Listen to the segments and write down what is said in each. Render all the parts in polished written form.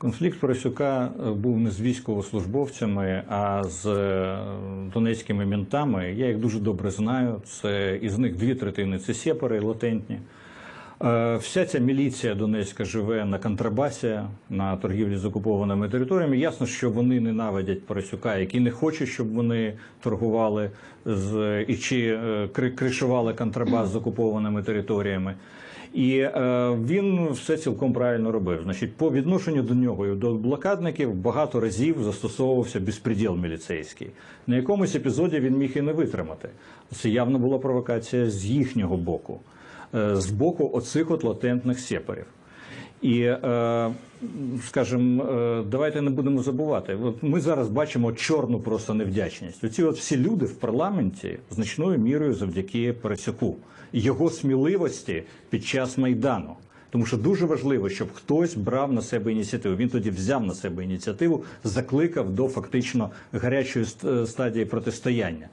Конфлікт Парасюка був не з військовослужбовцями, а з донецькими ментами. Я їх дуже добре знаю. Із них 2/3 – це сепари латентні. Вся ця міліція донецька живе на контрабасі, на торгівлі з окупованими територіями. Ясно, що вони ненавидять Парасюка, які не хочуть, щоб вони торгували чи кришували контрабас з окупованими територіями. І він все цілком правильно робив. Значить, по відношенню до нього і до блокадників багато разів застосовувався безпреділ міліцейський. На якомусь епізоді він міг і не витримати. Це явно була провокація з їхнього боку. З боку оцих от латентних сепарів. І, скажімо, давайте не будемо забувати. От ми зараз бачимо чорну просто невдячність. Оці от всі люди в парламенті значною мірою завдяки Парасюку. Його сміливості під час Майдану. Тому що дуже важливо, щоб хтось брав на себе ініціативу. Він тоді взяв на себе ініціативу, закликав до фактично гарячої стадії протистояння.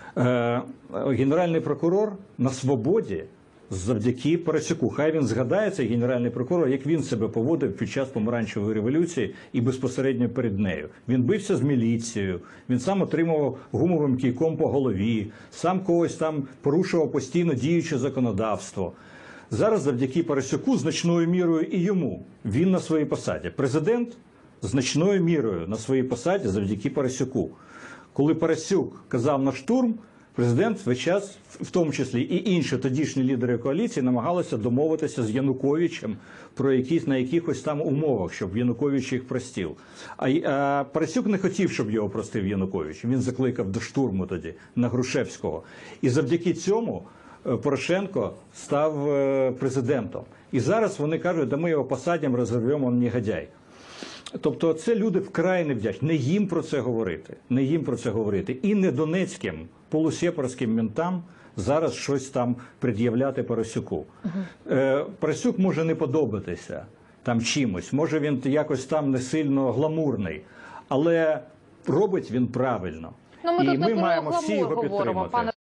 Генеральний прокурор на свободі завдяки Парасюку. Хай він згадає, цей генеральний прокурор, як він себе поводив під час помаранчевої революції і безпосередньо перед нею. Він бився з міліцією, він сам отримував гумовим кійком по голові, сам когось там порушував постійно діюче законодавство. Зараз завдяки Парасюку значною мірою і йому. Він на своїй посаді. Президент значною мірою на своїй посаді завдяки Парасюку. Коли Парасюк казав на штурм, президент весь час, в тому числі і інші тодішні лідери коаліції, намагалися домовитися з Януковичем на якихось там умовах, щоб Янукович їх простив. А Парасюк не хотів, щоб його простив Янукович. Він закликав до штурму тоді на Грушевського. І завдяки цьому Порошенко став президентом. І зараз вони кажуть, да ми його посадимо, розірвемо, він негодяй. Тобто це люди вкрай невдячні. Не їм про це говорити. Не їм про це говорити. І не донецьким полусепарським ментам зараз щось там пред'являти Парасюку. Парасюк може не подобатися там чимось. Може він якось там не сильно гламурний. Але робить він правильно. Ну, ми і тут ми не маємо про всі його гламур говоримо, підтримати.